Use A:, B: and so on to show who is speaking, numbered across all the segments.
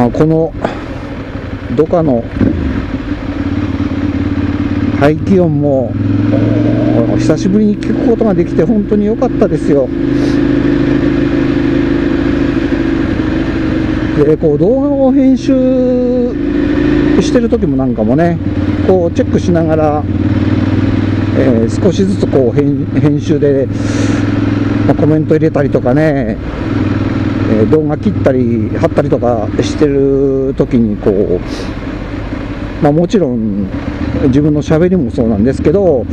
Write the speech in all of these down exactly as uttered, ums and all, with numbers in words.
A: まあこのドカの排気音も久しぶりに聞くことができて本当に良かったですよ。でこう動画を編集してる時もなんかもね、こうチェックしながら、えー、少しずつこう 編, 編集で、まあ、コメント入れたりとかね、えー、動画切ったり貼ったりとかしてる時にこう、まあ、もちろん自分のしゃべりもそうなんですけど、こ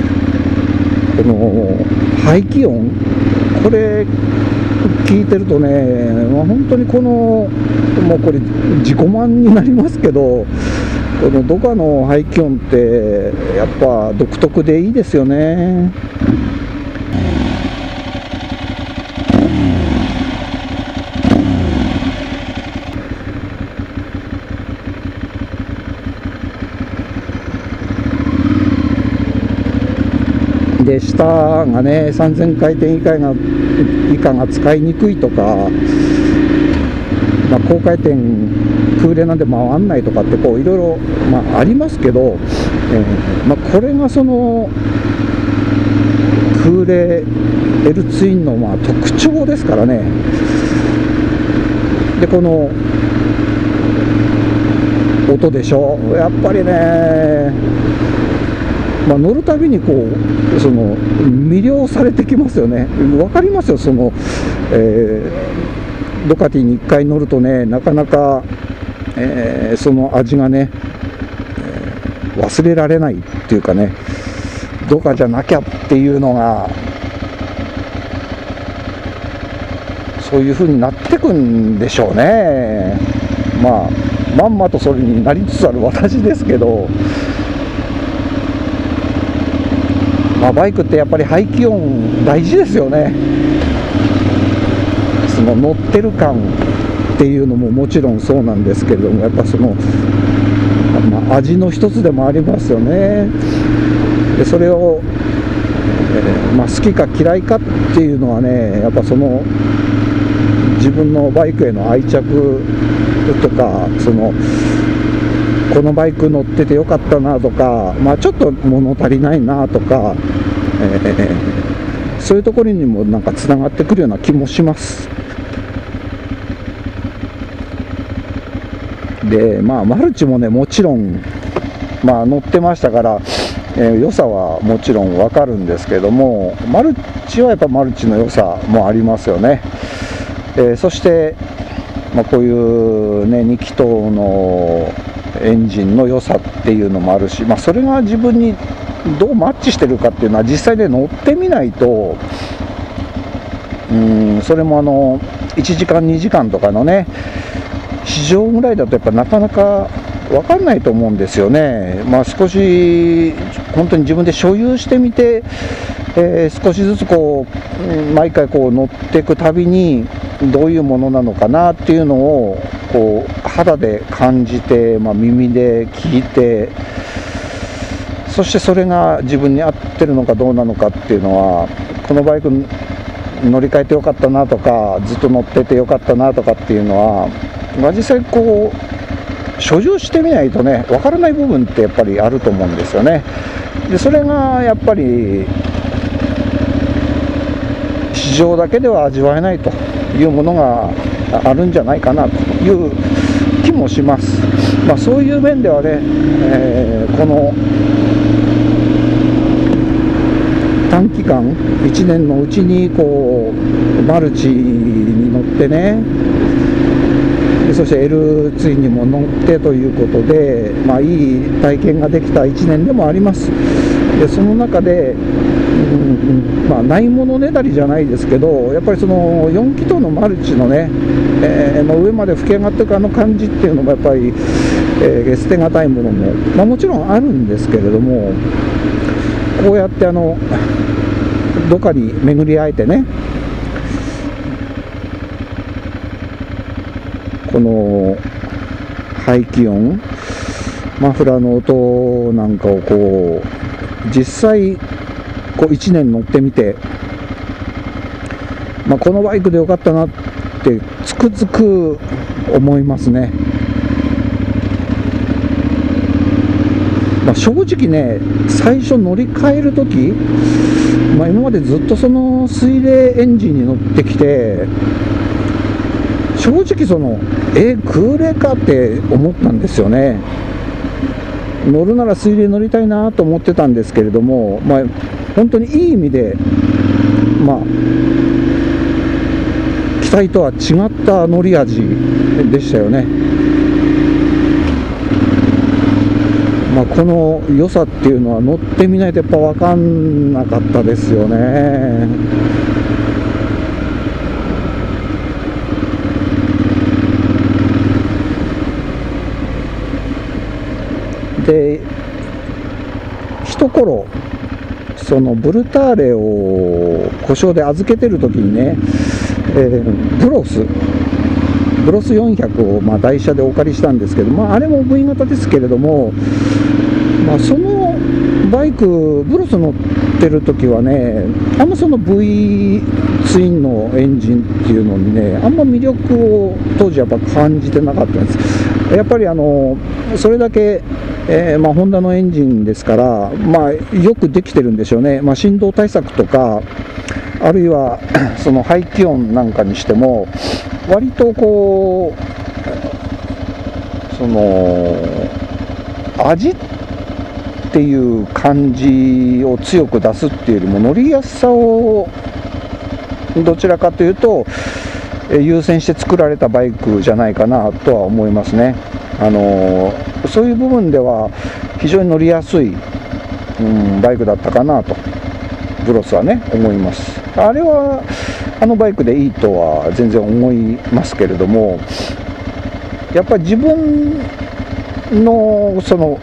A: の排気音、これ聞いてるとね、まあ、本当にこのもうこれ自己満になりますけど、このドカの排気音ってやっぱ独特でいいですよね。で下がねさんぜんかいてん以下が以下が使いにくいとか、まあ、高回転空冷なんで回らないとかってこういろいろ、まあ、ありますけど、えーまあ、これがその空冷 L ツインのまあ特徴ですからね。でこの音でしょ、やっぱりね、まあ、乗るたびにこうその魅了されてきますよね。分かりますよ、その、えー、ドカティにいっかい乗るとね、なかなか、えー、その味がね、えー、忘れられないっていうかね、ドカじゃなきゃっていうのがそういう風になってくんでしょうね。まあまんまとそれになりつつある私ですけど、まあ、バイクってやっぱり排気音大事ですよね。その乗ってる感っていうのももちろんそうなんですけれども、やっぱその、まあ、味の一つでもありますよね。でそれを、えーまあ、好きか嫌いかっていうのはね、やっぱその自分のバイクへの愛着とか、そのこのバイク乗っててよかったなとか、まあ、ちょっと物足りないなとか、えー、そういうところにもなんかつながってくるような気もします。でまあマルチもね、もちろん、まあ、乗ってましたから、えー、良さはもちろん分かるんですけども、マルチはやっぱマルチの良さもありますよね。えー、そして、まあ、こういうねに気筒のエンジンの良さっていうのもあるし、まあ、それが自分にどうマッチしてるかっていうのは実際で乗ってみないと、うーんそれもあのいちじかんにじかんとかのね試乗ぐらいだとやっぱなかなか分かんないと思うんですよね。まあ、少し本当に自分で所有してみて、えー、少しずつこう毎回こう乗っていくたびにどういうものなのかなっていうのをこう肌で感じて、まあ、耳で聞いて、そしてそれが自分に合ってるのかどうなのかっていうのは、このバイク乗り換えてよかったなとか、ずっと乗っててよかったなとかっていうのは、まあ、実際こう所有してみないとね分からない部分ってやっぱりあると思うんですよね。でそれがやっぱり市場だけでは味わえないというものがあるんじゃないかなという気もします。まあ、そういう面ではね、えー、この短期間いちねんのうちにこうマルチに乗ってね、でそして L ツインにも乗ってということで、まあ、いい体験ができたいちねんでもあります。でその中で、うんうんまあ、ないものねだりじゃないですけど、やっぱりそのよん気筒のマルチのね、えー、の上まで吹き上がっていくあの感じっていうのもやっぱり、えー、捨てがたいものも、まあ、もちろんあるんですけれども、こうやってあのどっかに巡り会えてね、この排気音、マフラーの音なんかをこう実際こういちねん乗ってみて、まあ、このバイクでよかったなってつくづく思いますね。まあ、正直ね、最初乗り換えるとき、まあ、今までずっとその水冷エンジンに乗ってきて、正直そのえ空冷かって思ったんですよね。乗るなら水冷乗りたいなと思ってたんですけれども、まあ、本当にいい意味で、まあ、期待とは違った乗り味でしたよね。まあ、この良さっていうのは乗ってみないとやっぱ分かんなかったですよね。で一頃そのブルターレを故障で預けてる時にね、えー、ブロスブロスよんひゃくをまあ台車でお借りしたんですけど、まあ、あれも V 型ですけれども、まあ、そのバイクブロス乗ってる時はね、あんまその V ツインのエンジンっていうのにね、あんま魅力を当時やっぱ感じてなかったんです。やっぱりあのそれだけえーまあ、ホンダのエンジンですから、まあ、よくできてるんでしょうね。まあ、振動対策とか、あるいはその排気音なんかにしても割とこうその味っていう感じを強く出すっていうよりも乗りやすさをどちらかというと優先して作られたバイクじゃないかなとは思いますね。あのそういう部分では非常に乗りやすい、うん、バイクだったかなとブロスはね思います。あれはあのバイクでいいとは全然思いますけれども、やっぱり自分のその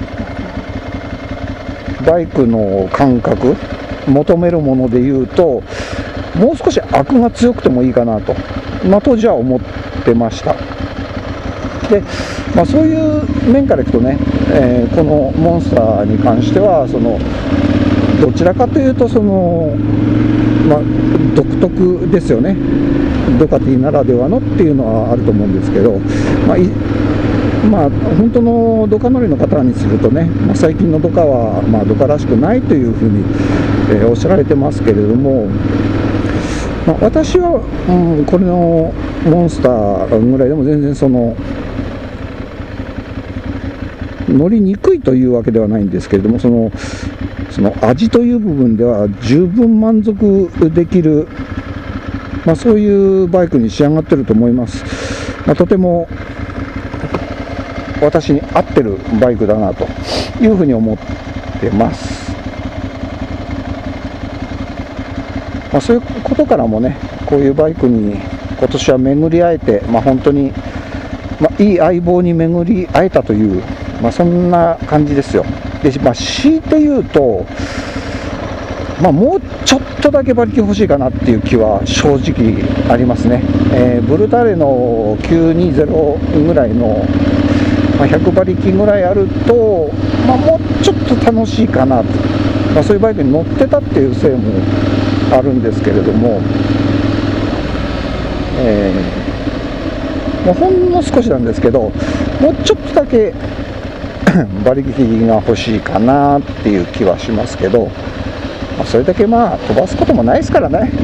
A: バイクの感覚求めるものでいうともう少しアクが強くてもいいかなと、まあ、当時は思ってました。でまあ、そういう面からいくとね、えー、このモンスターに関してはそのどちらかというとその、まあ、独特ですよね。ドカティならではのっていうのはあると思うんですけど、まあいまあ、本当のドカ乗りの方にするとね、まあ、最近のドカはまあドカらしくないというふうに、えー、おっしゃられてますけれども、まあ、私は、うん、これのモンスターぐらいでも全然その乗りにくいというわけではないんですけれども、そのその味という部分では十分満足できる、まあ、そういうバイクに仕上がってると思います。まあ、とても私に合ってるバイクだなというふうに思ってます。まあ、そういうことからもね、こういうバイクに今年は巡り会えて、まあ、本当に、まあ、いい相棒に巡り会えたという、まあ、そんな感じですよ。で、まあ、強いて言うと、まあ、もうちょっとだけ馬力欲しいかなっていう気は正直ありますね。えー、ブルターレのきゅうにゼロぐらいの、まあ、ひゃく馬力ぐらいあると、まあ、もうちょっと楽しいかなと、まあ、そういうバイクに乗ってたっていうせいもあるんですけれども、えー、もうほんの少しなんですけど、もうちょっとだけ馬力が欲しいかなっていう気はしますけど、まあ、それだけまあ飛ばすこともないですからね。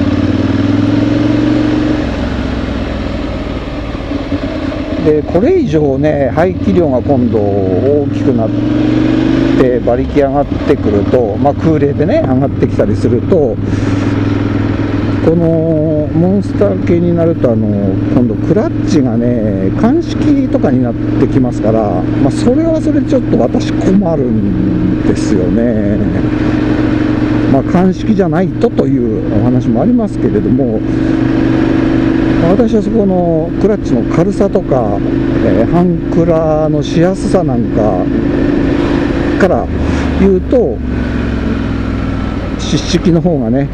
A: でこれ以上ね、排気量が今度大きくなって馬力上がってくると、まあ、空冷でね上がってきたりすると、このモンスター系になるとあの今度クラッチがね鑑識とかになってきますから、まあ、それはそれでちょっと私困るんですよね。まあ、鑑識じゃないとというお話もありますけれども、私はそこのクラッチの軽さとか、えー、半クラのしやすさなんかから言うと湿式の方がね、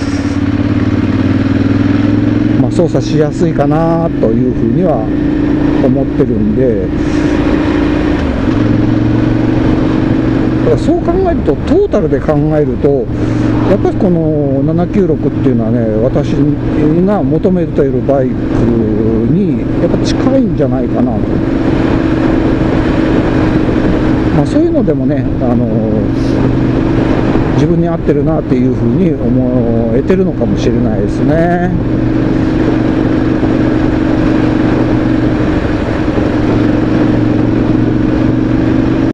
A: まあ、操作しやすいかなというふうには思ってるんで、だからそう考えるとトータルで考えるとやっぱりこのななきゅうろくっていうのはね、私が求めているバイクにやっぱ近いんじゃないかなと、まあ、そういうのでもね、あの自分に合ってるなっていうふうに思えてるのかもしれないですね。